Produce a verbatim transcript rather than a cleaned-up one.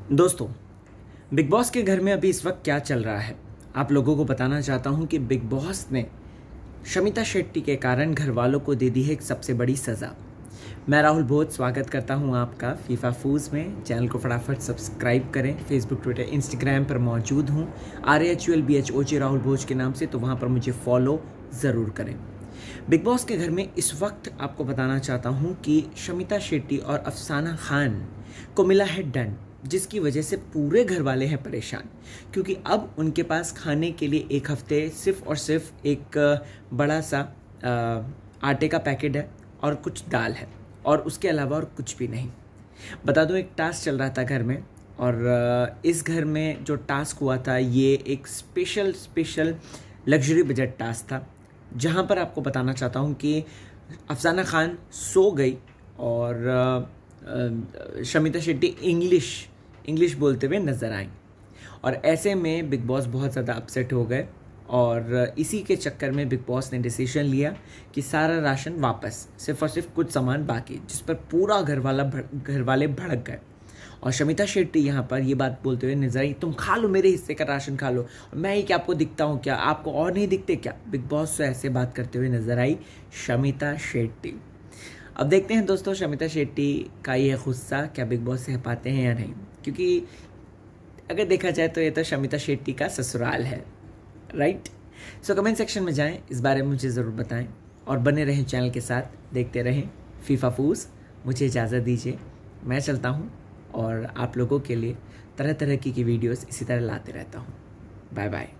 दोस्तों, big boss के घर में अभी इस वक्त क्या चल रहा है आप लोगों को बताना चाहता हूं कि बिग बॉस ने शमिता शेट्टी के कारण घर वालों को दे दी है एक सबसे बड़ी सज़ा। मैं राहुल भोज स्वागत करता हूं आपका फीफा फूज में। चैनल को फटाफट सब्सक्राइब करें। फेसबुक, ट्विटर, इंस्टाग्राम पर मौजूद हूं R H U L B H O J Rahul Bhoj के नाम से, तो वहां पर मुझे फॉलो ज़रूर करें। बिग बॉस के घर में इस वक्त आपको बताना चाहता हूं कि शमिता शेट्टी और अफसाना खान को मिला है दंड, जिसकी वजह से पूरे घर वाले हैं परेशान, क्योंकि अब उनके पास खाने के लिए एक हफ्ते सिर्फ और सिर्फ एक बड़ा सा आटे का पैकेट है और कुछ दाल है, और उसके अलावा और कुछ भी नहीं। बता दूं, एक टास्क चल रहा था घर में, और इस घर में जो टास्क हुआ था ये एक special special luxury budget task था, जहां पर आपको बताना चाहता हूं कि अफसाना खान सो गई और शमिता शेट्टी इंग्लिश इंग्लिश बोलते हुए नज़र आई, और ऐसे में बिग बॉस बहुत ज़्यादा अपसेट हो गए। और इसी के चक्कर में बिग बॉस ने डिसीजन लिया कि सारा राशन वापस, सिर्फ और सिर्फ कुछ सामान बाकी, जिस पर पूरा घर वाला घर वाले भड़क गए। और शमिता शेट्टी यहाँ पर ये बात बोलते हुए नजर आई, तुम खा लो, मेरे हिस्से का राशन खा लो, और मैं ही क्या आपको दिखता हूँ क्या, आपको और नहीं दिखते क्या। बिग बॉस से ऐसे बात करते हुए नजर आई शमिता शेट्टी। अब देखते हैं दोस्तों, शमिता शेट्टी का ये गुस्सा क्या बिग बॉस सह पाते हैं या नहीं, क्योंकि अगर देखा जाए तो ये तो शमिता शेट्टी का ससुराल है, राइट। सो कमेंट सेक्शन में जाएं, इस बारे में मुझे ज़रूर बताएं, और बने रहें चैनल के साथ, देखते रहें फीफा फूज। मुझे इजाज़त दीजिए, मैं चलता हूँ और आप लोगों के लिए तरह तरह की, की वीडियोस इसी तरह लाते रहता हूँ। Bye bye.